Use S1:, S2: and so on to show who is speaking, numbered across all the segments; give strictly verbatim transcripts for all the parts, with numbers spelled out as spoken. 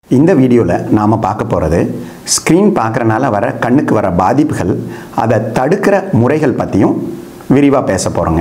S1: இந்த வீடியோவில் நாம் பார்க்க போகிறது ஸ்க்ரீன் பார்க்குறனால வர கண்ணுக்கு வர பாதிப்புகள், அதை தடுக்கிற முறைகள் பற்றியும் விரிவாக பேச போகிறோங்க.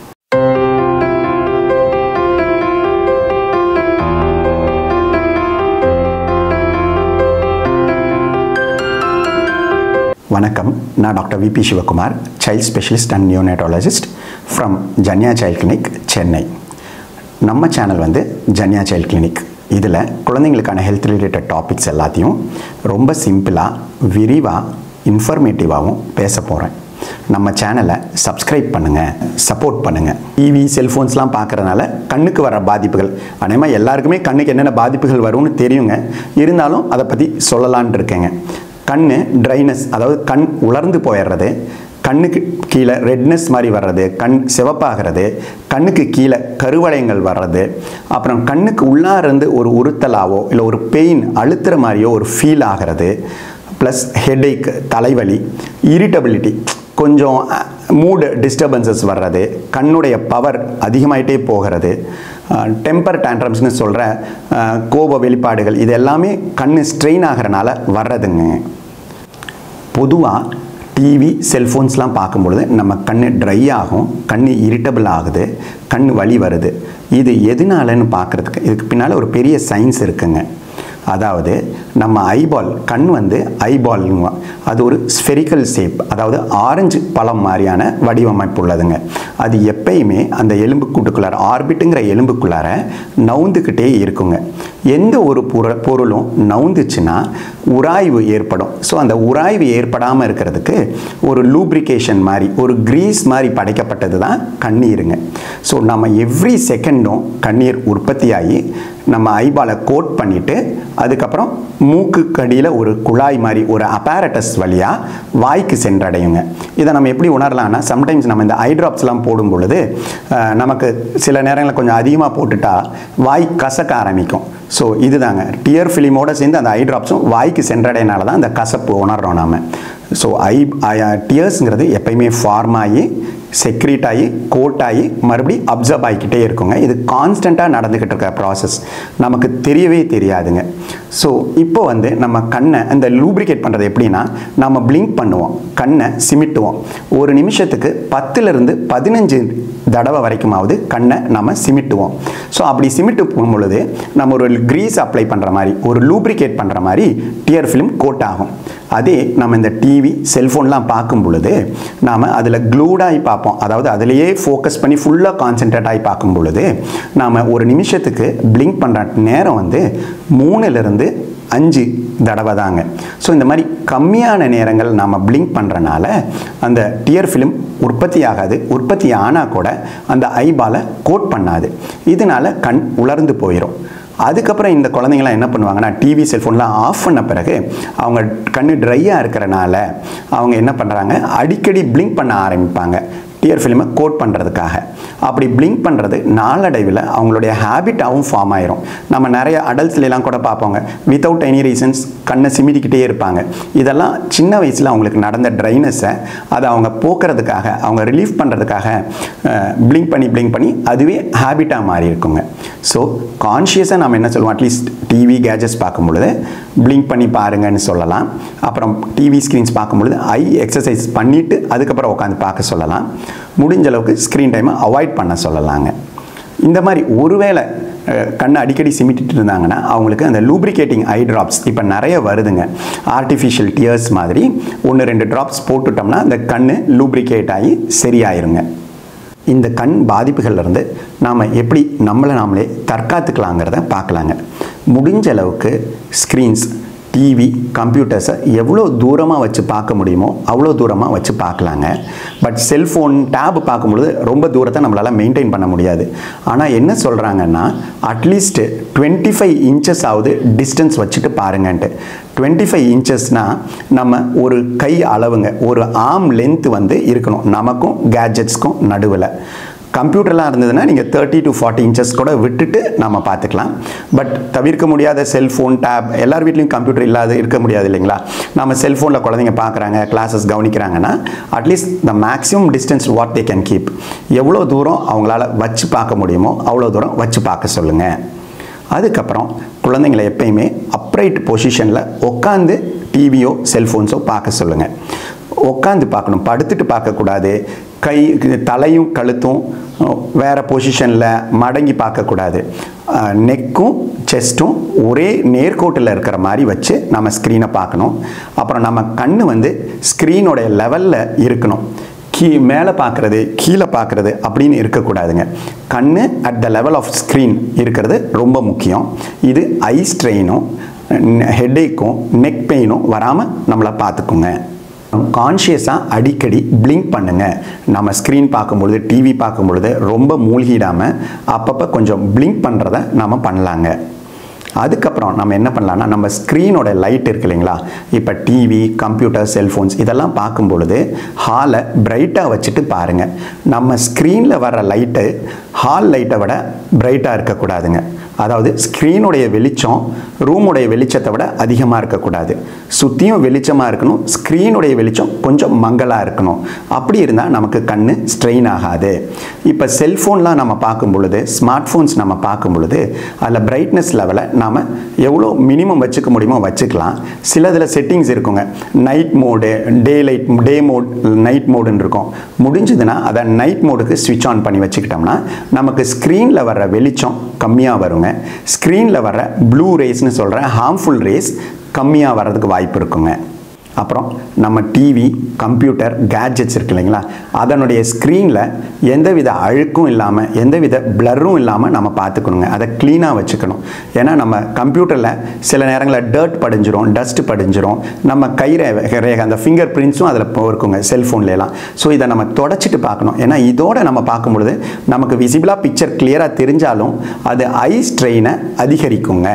S1: வணக்கம், நான் doctor V P Sivakumar, child specialist and neonatologist from Janya child clinic, Chennai. நம்ம சேனல் வந்து ஜன்யா சைல்ட் கிளினிக். இதில் குழந்தைங்களுக்கான ஹெல்த் ரிலேட்டட் டாபிக்ஸ் எல்லாத்தையும் ரொம்ப சிம்பிளாக, விரிவாக, இன்ஃபர்மேட்டிவாகவும் பேச போகிறேன். நம்ம சேனலை சப்ஸ்கிரைப் பண்ணுங்கள், சப்போர்ட் பண்ணுங்கள். டிவி, செல்ஃபோன்ஸ்லாம் பார்க்குறதுனால கண்ணுக்கு வர பாதிப்புகள், அநேகமாக எல்லாருக்குமே கண்ணுக்கு என்னென்ன பாதிப்புகள் வரும்னு தெரியுங்க. இருந்தாலும் அதை பற்றி சொல்லலான் இருக்கேங்க. கண் ட்ரைனஸ், அதாவது கண் உலர்ந்து போயிடுறது, கண்ணுக்கு கீழே ரெட்னஸ் மாதிரி வர்றது, கண் சிவப்பாகிறது, கண்ணுக்கு கீழே கருவளையங்கள் வர்றது, அப்புறம் கண்ணுக்கு உள்ளாருந்து ஒரு உறுத்தலாவோ இல்லை ஒரு பெயின் அழுத்துற மாதிரியோ ஒரு ஃபீல் ஆகிறது, ப்ளஸ் ஹெட்ஏக், தலைவலி, இரிட்டபிலிட்டி, கொஞ்சம் மூடு டிஸ்டர்பன்சஸ் வர்றது, கண்ணுடைய பவர் அதிகமாகிட்டே போகிறது, டெம்பர் டேண்ட்ரம்ஸ்னு சொல்கிற கோப வெளிப்பாடுகள், இது எல்லாமே கண் ஸ்ட்ரெயின் ஆகிறனால வர்றதுங்க. பொதுவாக டிவி, செல்ஃபோன்ஸ்லாம் பார்க்கும்பொழுது நம்ம கண் ட்ரை ஆகும், கண் இரிட்டபிள் ஆகுது, கண் வலி வருது. இது எதுனாலன்னு பார்க்குறதுக்கு இதுக்கு பின்னால் ஒரு பெரிய சயின்ஸ் இருக்குங்க. அதாவது நம்ம ஐபால், கண் வந்து ஐபால்ங்க, அது ஒரு ஸ்பெரிக்கல் ஷேப், அதாவது ஆரஞ்சு பழம் மாதிரியான வடிவமைப்பு உள்ளதுங்க. அது எப்பயுமே அந்த எலும்புக்கூட்டுக்குள்ளார, ஆர்பிட்டுங்கிற எலும்புக்குள்ளார நவுந்துக்கிட்டே இருக்குங்க. எந்த ஒரு பொரு பொருளும் நவுந்துச்சுன்னா உராய்வு ஏற்படும். ஸோ அந்த உராய்வு ஏற்படாமல் இருக்கிறதுக்கு ஒரு லூப்ரிகேஷன் மாதிரி, ஒரு கிரீஸ் மாதிரி படைக்கப்பட்டது தான் கண்ணீருங்க. ஸோ நம்ம எவ்ரி செகண்டும் கண்ணீர் உற்பத்தியாகி நம்ம ஐபாலை கோட் பண்ணிவிட்டு அதுக்கப்புறம் மூக்கு கடியில் ஒரு குழாய் மாதிரி ஒரு அப்பாரட்டஸ் வழியாக வாய்க்கு சென்றடையுங்க. இதை நம்ம எப்படி உணரலாம்னா, சம்டைம்ஸ் நம்ம இந்த ஐ ட்ராப்ஸ்லாம் போடும் பொழுது நமக்கு சில நேரங்களில் கொஞ்சம் அதிகமாக போட்டுட்டா வாய் கசக்க ஆரம்பிக்கும். ஸோ இதுதாங்க, டியர் ஃபிலிமோடு சேர்ந்து அந்த ஐ ட்ராப்ஸும் வாய்க்கு சென்றடையினால தான் அந்த கசப்பு உணர்றோம் நாம். ஸோ ஐ டியர்ஸுங்கிறது எப்பயுமே ஃபார்ம் ஆகி, செக்ரீட் ஆகி, கோட் ஆகி, மறுபடியும் அப்சர்வ் ஆகிக்கிட்டே இருக்குங்க. இது கான்ஸ்டண்ட்டாக நடந்துக்கிட்டு இருக்க ப்ராசஸ், நமக்கு தெரியவே தெரியாதுங்க. ஸோ இப்போ வந்து நம்ம கண்ணை அந்த லூப்ரிகேட் பண்ணுறது எப்படின்னா, நம்ம பிளிங்க் பண்ணுவோம், கண்ணை சிமிட்டுவோம். ஒரு நிமிஷத்துக்கு பத்துலேருந்து பதினஞ்சு தடவை வரைக்குமாவது கண்ணை நம்ம சிமிட்டுவோம். ஸோ அப்படி சிமிட்டு போகும்பொழுது நம்ம ஒரு கிரீஸ் அப்ளை பண்ணுற மாதிரி, ஒரு லூப்ரிகேட் பண்ணுற மாதிரி டியர் ஃபிலிம் கோட் ஆகும். அதே நம்ம இந்த டிவி, செல்ஃபோன்லாம் பார்க்கும் பொழுது நாம் அதில் க்ளூடாகி பார்ப்போம். அதாவது அதிலேயே ஃபோக்கஸ் பண்ணி ஃபுல்லாக கான்சென்ட்ரேட் ஆகி பார்க்கும் பொழுது நாம் ஒரு நிமிஷத்துக்கு பிளிங்க் பண்ணுற நேரம் வந்து மூணுலேருந்து அஞ்சு தடவை தாங்க. ஸோ இந்த மாதிரி கம்மியான நேரங்கள் நாம் பிளிங்க் பண்ணுறனால அந்த டியர் ஃபிலிம் உற்பத்தி ஆகாது. உற்பத்தி ஆனால் கூட அந்த ஐபாலை கோட் பண்ணாது. இதனால் கண் உலர்ந்து போயிடும். அதுக்கப்புறம் இந்த குழந்தைங்களாம் என்ன பண்ணுவாங்கன்னா, டிவி, செல்ஃபோன்லாம் ஆஃப் பண்ண பிறகு அவங்க கண் ட்ரையாக இருக்கிறனால அவங்க என்ன பண்ணுறாங்க, அடிக்கடி பிளிங்க் பண்ண ஆரம்பிப்பாங்க டியர் ஃபிலிமை கோட் பண்ணுறதுக்காக. அப்படி பிளிங்க் பண்ணுறது நாளடைவில் அவங்களுடைய ஹேபிட்டாகவும் ஃபார்ம் ஆயிரும். நம்ம நிறைய அடல்ட்ஸ்லாம் கூட பார்ப்போங்க, வித்தவுட் எனி ரீசன்ஸ் கண்ணை சிமிட்டிக்கிட்டே இருப்பாங்க. இதெல்லாம் சின்ன வயசில் அவங்களுக்கு நடந்த ட்ரைனஸை அதை அவங்க போக்குறதுக்காக, அவங்க ரிலீஃப் பண்ணுறதுக்காக பிளிங்க் பண்ணி பிளிங்க் பண்ணி அதுவே ஹேபிட்டாக மாறி இருக்குங்க. ஸோ கான்ஷியஸாக நம்ம என்ன சொல்லுவோம், அட்லீஸ்ட் டிவி, கேஜெட்ஸ் பார்க்கும் பொழுது பிளிங்க் பண்ணி பாருங்கன்னு சொல்லலாம். அப்புறம் டிவி ஸ்க்ரீன்ஸ் பார்க்கும் பொழுது ஐ எக்ஸசைஸ் பண்ணிவிட்டு அதுக்கப்புறம் உட்காந்து பார்க்க சொல்லலாம். முடிஞ்ச அளவுக்கு ஸ்க்ரீன் டைமை அவாய்ட் பண்ண சொல்லலாங்க. இந்த மாதிரி ஒருவேளை கண்ணை அடிக்கடி சிமிட்டிட்டு இருந்தாங்கன்னா அவங்களுக்கு அந்த லூப்ரிகேட்டிங் ஐ ட்ராப்ஸ் இப்போ நிறைய வருதுங்க. ஆர்டிஃபிஷியல் டியர்ஸ் மாதிரி ஒன்று ரெண்டு ட்ராப்ஸ் போட்டுட்டோம்னா அந்த கண் லூப்ரிகேட் ஆகி சரியாயிருங்க. இந்த கண் பாதிப்புகள்லேருந்து நாம் எப்படி நம்மளை நாமளே தற்காத்துக்கலாங்கிறத பார்க்கலாங்க. முடிஞ்ச அளவுக்கு ஸ்க்ரீன்ஸ், டிவி, கம்ப்யூட்டர்ஸை எவ்வளோ தூரமாக வச்சு பார்க்க முடியுமோ அவ்வளோ தூரமாக வச்சு பார்க்கலாங்க. பட் செல்ஃபோன், டேப் பார்க்கும்பொழுது ரொம்ப தூரத்தை நம்மளால் மெயின்டைன் பண்ண முடியாது. ஆனால் என்ன சொல்கிறாங்கன்னா, அட்லீஸ்ட் டுவெண்ட்டி ஃபைவ் இன்ச்சஸ் ஆகுது டிஸ்டன்ஸ் வச்சுட்டு பாருங்கன்ட்டு. டுவெண்ட்டி ஃபைவ் இன்ச்சஸ்னால் நம்ம ஒரு கை அளவுங்க, ஒரு ஆர்ம் லென்த்து வந்து இருக்கணும் நமக்கும் கேட்ஜெட்ஸ்க்கும் நடுவில். கம்ப்யூட்டர்லாம் இருந்ததுன்னா நீங்கள் தேர்ட்டி டு ஃபார்ட்டி இன்ச்சஸ் கூட விட்டுட்டு நம்ம பார்த்துக்கலாம். பட் தவிர்க்க முடியாத செல்ஃபோன், டேப், எல்லார் வீட்லேயும் கம்ப்யூட்டர் இல்லாத இருக்க முடியாது இல்லைங்களா. நம்ம செல்ஃபோனில் குழந்தைங்க பார்க்குறாங்க, கிளாஸஸ் கவனிக்கிறாங்கன்னா at least the maximum distance what they can keep, எவ்வளோ தூரம் அவங்களால வச்சு பார்க்க முடியுமோ அவ்வளோ தூரம் வச்சு பார்க்க சொல்லுங்கள். அதுக்கப்புறம் குழந்தைங்களை எப்பயுமே அப்ரைட் பொசிஷனில் உட்காந்து டிவியோ செல்ஃபோன்ஸோ பார்க்க சொல்லுங்கள். உட்காந்து பார்க்கணும், படுத்துட்டு பார்க்கக்கூடாது. கை தலையும் கழுத்தும் வேறு பொசிஷனில் மடங்கி பார்க்கக்கூடாது. நெக்கும் செஸ்ட்டும் ஒரே நேர்கோட்டில் இருக்கிற மாதிரி வச்சு நம்ம ஸ்க்ரீனை பார்க்கணும். அப்புறம் நம்ம கண் வந்து ஸ்க்ரீனோடைய லெவலில் இருக்கணும். கீ மேலே பார்க்குறது கீழே பார்க்குறது அப்படின்னு இருக்கக்கூடாதுங்க. கண் at the level of screen இருக்கிறது ரொம்ப முக்கியம். இது ஐ ஸ்ட்ரெயினும் ஹெட்டேக்கும் நெக் பெயினும் வராமல் நம்மளை பார்த்துக்குங்க. கான்ஷியஸாக அடிக்கடி பிளிங்க் பண்ணுங்கள். நம்ம ஸ்க்ரீன் பார்க்கும்பொழுது டிவி பார்க்கும்பொழுது ரொம்ப மூழ்கிடாமல் அப்பப்போ கொஞ்சம் பிளிங்க் பண்ணுறத நம்ம பண்ணலாங்க. அதுக்கப்புறம் நம்ம என்ன பண்ணலாம்னா நம்ம ஸ்க்ரீனோட லைட் இருக்கு இல்லைங்களா, இப்போ டிவி கம்ப்யூட்டர் செல்ஃபோன்ஸ் இதெல்லாம் பார்க்கும் பொழுது ஹாலை பிரைட்டாக வச்சுட்டு பாருங்கள். நம்ம ஸ்க்ரீனில் வர்ற லைட்டு ஹால் லைட்டை விட பிரைட்டாக இருக்கக்கூடாதுங்க. அதாவது ஸ்க்ரீனுடைய வெளிச்சம் ரூமுடைய வெளிச்சத்தை விட அதிகமாக இருக்கக்கூடாது. சுற்றியும் வெளிச்சமாக இருக்கணும், ஸ்க்ரீனுடைய வெளிச்சம் கொஞ்சம் மங்கலாக இருக்கணும். அப்படி இருந்தால் நமக்கு கண் ஸ்ட்ரெயின் ஆகாது. இப்போ செல்ஃபோன்லாம் நம்ம பார்க்கும் பொழுது ஸ்மார்ட் ஃபோன்ஸ் நம்ம பார்க்கும் பொழுது அதில் பிரைட்னஸ் லெவலை நாம் எவ்வளோ மினிமம் வச்சுக்க முடியுமோ வச்சுக்கலாம். சிலதில் செட்டிங்ஸ் இருக்குங்க, night mode day light day mode night மோடுன்னு இருக்கும். முடிஞ்சதுன்னா அதை நைட் மோடுக்கு ஸ்விட்ச் ஆன் பண்ணி வச்சுக்கிட்டோம்னா நமக்கு ஸ்க்ரீனில் வர்ற வெளிச்சம் கம்மியாக வருங்க. ஸ்க்ரீனில் வர்ற ப்ளூ ரேஸ்னு சொல்கிற ஹார்ம்ஃபுல் ரேஸ் கம்மியாக வர்றதுக்கு வாய்ப்பு இருக்குங்க. அப்புறம் நம்ம டிவி கம்ப்யூட்டர் கேட்ஜெட்ஸ் இருக்கு இல்லைங்களா, அதனுடைய ஸ்க்ரீனில் எந்தவித அழுக்கும் இல்லாமல் எந்தவித பிளரும் இல்லாமல் நம்ம பார்த்துக்கணுங்க. அதை க்ளீனாக வச்சுக்கணும். ஏன்னா நம்ம கம்ப்யூட்டரில் சில நேரங்களில் டர்ட் படிஞ்சிரும், டஸ்ட் படிஞ்சிரும், நம்ம கை ரேகை அந்த ஃபிங்கர் பிரிண்ட்ஸும் அதில் இருக்குங்க செல்ஃபோன்லாம். ஸோ இதை நம்ம தொடச்சிட்டு பார்க்கணும். ஏன்னா இதோட நம்ம பார்க்கும்பொழுது நமக்கு விசிபிளாக பிக்சர் கிளியராக தெரிஞ்சாலும் அது ஐ ஸ்ட்ரெயினை அதிகரிக்குங்க.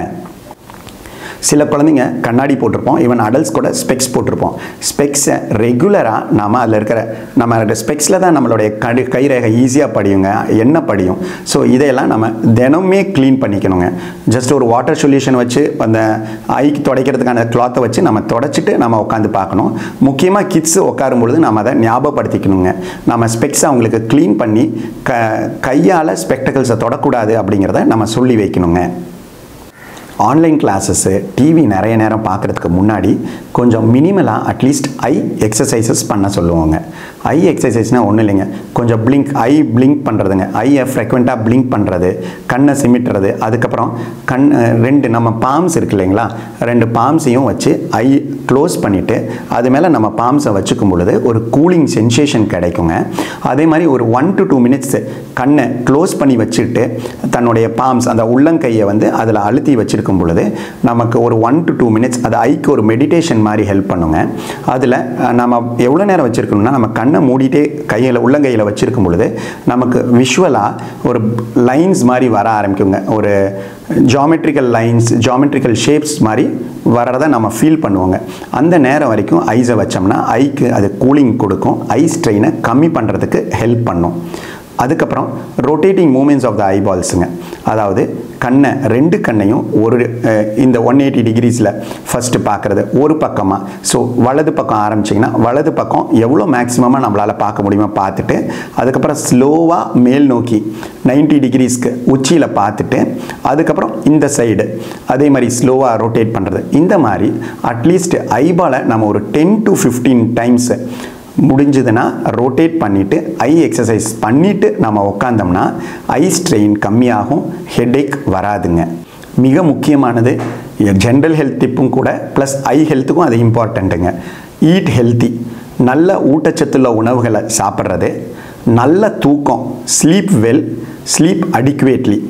S1: சில குழந்தைங்க கண்ணாடி போட்டிருப்போம், ஈவன் அடல்ட்ஸ் கூட ஸ்பெக்ஸ் போட்டிருப்போம். ஸ்பெக்ஸை ரெகுலராக நாம் அதில் இருக்கிற நம்ம ஸ்பெக்ஸில் தான் நம்மளுடைய கை கைரேகை ஈஸியாக படியுங்க, எண்ணெய் படியும். ஸோ இதையெல்லாம் நம்ம தினமே க்ளீன் பண்ணிக்கணுங்க. ஜஸ்ட் ஒரு வாட்டர் சொல்யூஷன் வச்சு அந்த ஐக்கு துடைக்கிறதுக்கான கிளாத்தை வச்சு நம்ம தொடச்சிட்டு நம்ம உட்காந்து பார்க்கணும். முக்கியமாக கிட்ஸ் உட்காரும் பொழுது நம்ம அதை ஞாபகப்படுத்திக்கணுங்க. நம்ம ஸ்பெக்ஸை அவங்களுக்கு க்ளீன் பண்ணி க கையால் ஸ்பெக்டக்கிள்ஸை தொடக்கூடாது அப்படிங்கிறத நம்ம சொல்லி வைக்கணுங்க. ஆன்லைன் கிளாஸஸ்ஸு டிவி நிறைய நேரம் பார்க்குறதுக்கு முன்னாடி கொஞ்சம் மினிமலாக அட்லீஸ்ட் ஐ எக்ஸசைசஸ் பண்ண சொல்லுவாங்க. ஐ எக்ஸசைஸ்னால் ஒன்றும் இல்லைங்க, கொஞ்சம் பிளிங்க் ஐ பிளிங்க் பண்ணுறதுங்க. ஐயை ஃப்ரெக்வெண்ட்டாக பிளிங்க் பண்ணுறது, கண்ணை சிமிட்டுறது. அதுக்கப்புறம் கண் ரெண்டு நம்ம பாம்ஸ் இருக்கு இல்லைங்களா, ரெண்டு பாம்ஸையும் வச்சு ஐ க்ளோஸ் பண்ணிவிட்டு அது மேலே நம்ம பாம்ஸை வச்சுக்கும் பொழுது ஒரு கூலிங் சென்சேஷன் கிடைக்குங்க. அதே மாதிரி ஒரு ஒன் டு டூ மினிட்ஸ் கண்ணை க்ளோஸ் பண்ணி வச்சுட்டு தன்னுடைய பாம்ஸ் அந்த உள்ளங்கையை வந்து அதில் அழுத்தி வச்சுருக்கும் பொழுது நமக்கு ஒரு ஒன் டு டூ மினிட்ஸ் அது ஐக்கு ஒரு மெடிடேஷன் மாதிரி ஹெல்ப் பண்ணுங்க. அதில் நம்ம எவ்வளோ நேரம் வச்சுருக்கணும்னா நம்ம கண்ணை மூடிட்டே கையில் உள்ளங்கையில் வச்சுருக்கும் பொழுது நமக்கு விஷுவலாக ஒரு லைன்ஸ் மாதிரி வர ஆரம்பிக்குங்க. ஒரு ஜாமெட்ரிக்கல் லைன்ஸ் ஜாமெட்ரிக்கல் ஷேப்ஸ் மாதிரி வரதை நம்ம ஃபீல் பண்ணுவோங்க. அந்த நேரம் வரைக்கும் ஐஸை வச்சோம்னா ஐக்கு அது கூலிங் கொடுக்கும், ஐ ஸ்ட்ரெயினை கம்மி பண்ணுறதுக்கு ஹெல்ப் பண்ணும். அதுக்கப்புறம் ரொட்டேட்டிங் மூமெண்ட்ஸ் ஆஃப் த ஐபால்ஸுங்க. அதாவது கண்ணை ரெண்டு கண்ணையும் ஒரு இந்த ஒன் எயிட்டி டிகிரிஸில் ஃபஸ்ட்டு பார்க்குறது ஒரு பக்கமாக. ஸோ வலது பக்கம் ஆரம்பிச்சிங்கன்னா வலது பக்கம் எவ்வளோ மேக்ஸிமமாக நம்மளால் பார்க்க முடியுமோ பார்த்துட்டு அதுக்கப்புறம் ஸ்லோவாக மேல் நோக்கி நைன்ட்டி டிகிரிஸ்க்கு உச்சியில் பார்த்துட்டு அதுக்கப்புறம் இந்த சைடு அதே மாதிரி ஸ்லோவாக ரொட்டேட் பண்ணுறது. இந்த மாதிரி அட்லீஸ்ட் ஐபாலை நம்ம ஒரு டென் டு ஃபிஃப்டீன் டைம்ஸ் முடிஞ்சதுன்னா ரொட்டேட் பண்ணிவிட்டு ஐ எக்ஸசைஸ் பண்ணிவிட்டு நம்ம உட்காந்தோம்னா ஐ ஸ்ட்ரெயின் கம்மியாகும், ஹெட்டேக் வராதுங்க. மிக முக்கியமானது ஜென்ரல் ஹெல்த் டிப்பும் கூட, ப்ளஸ் ஐ ஹெல்த்துக்கும் அது இம்பார்ட்டண்ட்டுங்க. ஈட் ஹெல்த்தி, நல்ல ஊட்டச்சத்துள்ள உணவுகளை சாப்பிட்றது, நல்ல தூக்கம், ஸ்லீப் வெல், ஸ்லீப் அடிக்குவேட்லி,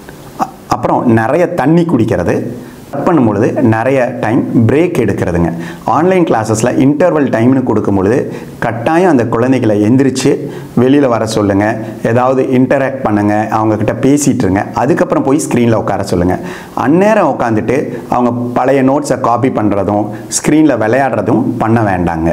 S1: அப்புறம் நிறைய தண்ணி குடிக்கிறது, கட் பண்ணும்பொழுது நிறைய டைம் பிரேக் எடுக்கிறதுங்க. ஆன்லைன் கிளாஸஸில் இன்டர்வல் டைம்னு கொடுக்கும்பொழுது கட்டாயம் அந்த குழந்தைகளை எந்திரிச்சு வெளியில் வர சொல்லுங்கள், ஏதாவது இன்டராக்ட் பண்ணுங்கள், அவங்கக்கிட்ட பேசிகிட்ருங்க. அதுக்கப்புறம் போய் ஸ்க்ரீனில் உட்கார சொல்லுங்கள். அந்நேரம் உட்காந்துட்டு அவங்க பழைய நோட்ஸை காப்பி பண்ணுறதும் ஸ்க்ரீனில் விளையாடுறதும் பண்ண வேண்டாங்க.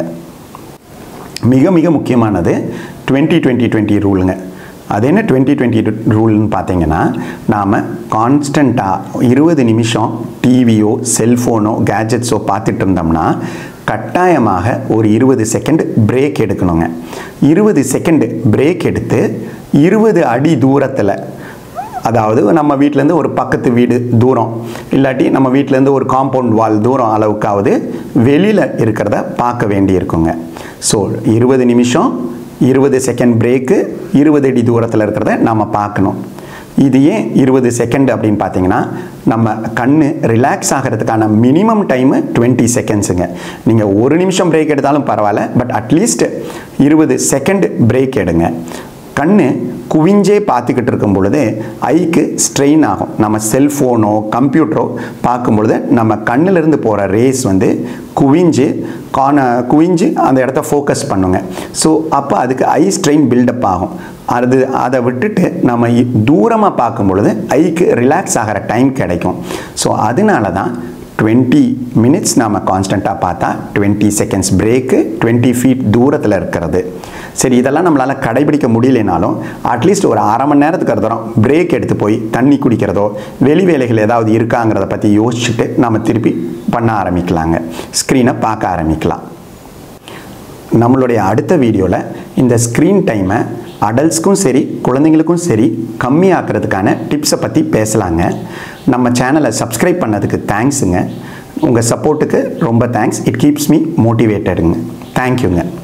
S1: மிக மிக முக்கியமானது டுவெண்ட்டி டுவெண்ட்டி டுவெண்ட்டி ரூலுங்க. அது என்ன டுவெண்ட்டி டுவெண்ட்டி ரூல்னு பார்த்தீங்கன்னா, நாம் கான்ஸ்டண்ட்டாக இருபது நிமிஷம் டிவியோ செல்ஃபோனோ கேஜெட்ஸோ பார்த்துட்டு இருந்தோம்னா கட்டாயமாக ஒரு இருபது செகண்ட் பிரேக் எடுக்கணுங்க. இருபது செகண்ட் பிரேக் எடுத்து இருபது அடி தூரத்தில் அதாவது நம்ம வீட்டிலேருந்து ஒரு பக்கத்து வீடு தூரம் இல்லாட்டி நம்ம வீட்டிலேருந்து ஒரு காம்பவுண்ட் வால் தூரம் அளவுக்காவது வெளியில் இருக்கிறத பார்க்க வேண்டி இருக்குங்க. ஸோ இருபது நிமிஷம் இருபது செகண்ட் பிரேக்கு இருபது அடி தூரத்தில் இருக்கிறத நம்ம பார்க்கணும். இது ஏன் இருபது செகண்ட் அப்படின்னு பார்த்தீங்கன்னா நம்ம கண் ரிலாக்ஸ் ஆகிறதுக்கான மினிமம் டைமு டுவெண்ட்டி செகண்ட்ஸுங்க. நீங்கள் ஒரு நிமிஷம் பிரேக் எடுத்தாலும் பரவாயில்ல, பட் அட்லீஸ்ட் இருபது செகண்ட் பிரேக் எடுங்க. கண் குவிஞ்சே பார்த்துக்கிட்டு இருக்கும் பொழுது ஐக்கு ஸ்ட்ரெயின் ஆகும். நம்ம செல்ஃபோனோ கம்ப்யூட்டரோ பார்க்கும் பொழுது நம்ம கண்ணிலிருந்து போகிற ரேஸ் வந்து குவிஞ்சு கான குவிஞ்சு அந்த இடத்த ஃபோக்கஸ் பண்ணுங்க. ஸோ அப்போ அதுக்கு ஐ ஸ்ட்ரெயின் பில்டப் ஆகும். அது அதை விட்டுட்டு நம்ம தூரமாக பார்க்கும் பொழுது ஐக்கு ரிலாக்ஸ் ஆகிற டைம் கிடைக்கும். ஸோ அதனால தான் டுவெண்ட்டி மினிட்ஸ் நாம் கான்ஸ்டண்ட்டாக பார்த்தா twenty seconds break twenty feet தூரத்தில் இருக்கிறது. சரி, இதெல்லாம் நம்மளால் கடைபிடிக்க முடியலைனாலும் அட்லீஸ்ட் ஒரு அரை மணி நேரத்துக்கு ஒரு தரம் பிரேக் எடுத்து போய் தண்ணி குடிக்கிறதோ வெளி வேலைகள் ஏதாவது இருக்காங்கிறத பற்றி யோசிச்சுட்டு நம்ம திருப்பி பண்ண ஆரம்பிக்கலாங்க, ஸ்க்ரீனை பார்க்க ஆரம்பிக்கலாம். நம்மளுடைய அடுத்த வீடியோவில் இந்த ஸ்க்ரீன் டைமை அடல்ட்ஸ்க்கும் சரி குழந்தைங்களுக்கும் சரி கம்மியாக்குறதுக்கான டிப்ஸை பற்றி பேசலாங்க. நம்ம சேனலை சப்ஸ்கிரைப் பண்ணதுக்கு தேங்க்ஸுங்க. உங்கள் சப்போர்ட்டுக்கு ரொம்ப தேங்க்ஸ். இட் கீப்ஸ் மீ மோட்டிவேட்டடுங்க. தேங்க்யூங்க.